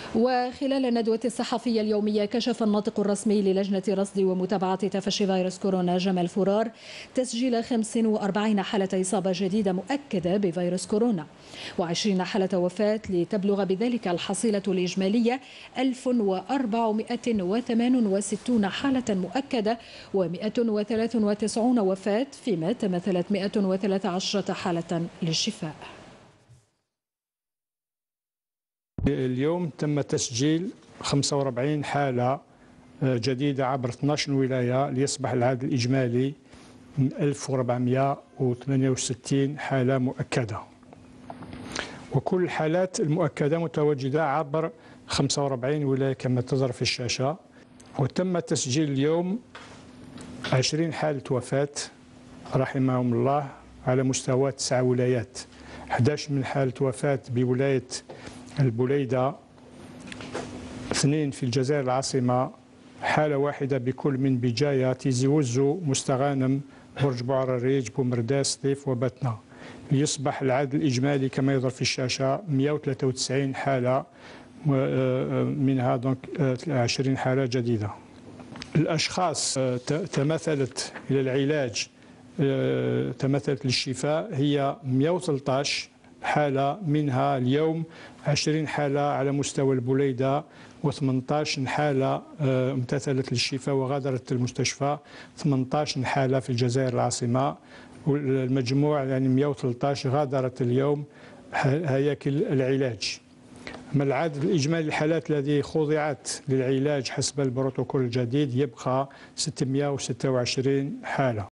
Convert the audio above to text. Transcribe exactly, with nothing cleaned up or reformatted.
وخلال الندوة الصحفية اليومية كشف الناطق الرسمي للجنة رصد ومتابعة تفشي فيروس كورونا جمال فرار تسجيل خمس وأربعين حالة إصابة جديدة مؤكدة بفيروس كورونا وعشرين حالة وفاة لتبلغ بذلك الحصيلة الإجمالية ألف وأربعمائة وثمانية وستين حالة مؤكدة ومائة وثلاثة وتسعين وفاة فيما تمثلت مائة وثلاث عشرة حالة للشفاء. اليوم تم تسجيل خمسة وأربعين حالة جديدة عبر اثنتي عشرة ولاية ليصبح العدد الإجمالي ألف وأربعمائة وثمانية وستين حالة مؤكدة، وكل الحالات المؤكدة متواجدة عبر خمسة وأربعين ولاية كما تظهر في الشاشة. وتم تسجيل اليوم عشرين حالة وفاة رحمهم الله على مستوى تسع ولايات، أحد عشر من حالة وفاة بولاية البليدة، اثنين في الجزائر العاصمة، حالة واحدة بكل من بجاية، تيزي وزو، مستغانم، برج بوعرريج، بومرداس، طيف وبتنا، ليصبح العدد الإجمالي كما يظهر في الشاشة مائة وثلاثة وتسعين حالة، منها دونك عشرين حالة جديدة. الأشخاص تمثلت إلى العلاج تمثلت للشفاء هي مائة وثلاثة عشر حالة، منها اليوم عشرين حالة على مستوى البليدة وثمانية عشر حالة امتثلت للشفاء وغادرت المستشفى، ثمانية عشر حالة في الجزائر العاصمة، والمجموع يعني مائة وثلاثة عشر غادرت اليوم هياكل العلاج. أما العدد الإجمالي الحالات التي خضعت للعلاج حسب البروتوكول الجديد يبقى ستمائة وستة وعشرين حالة.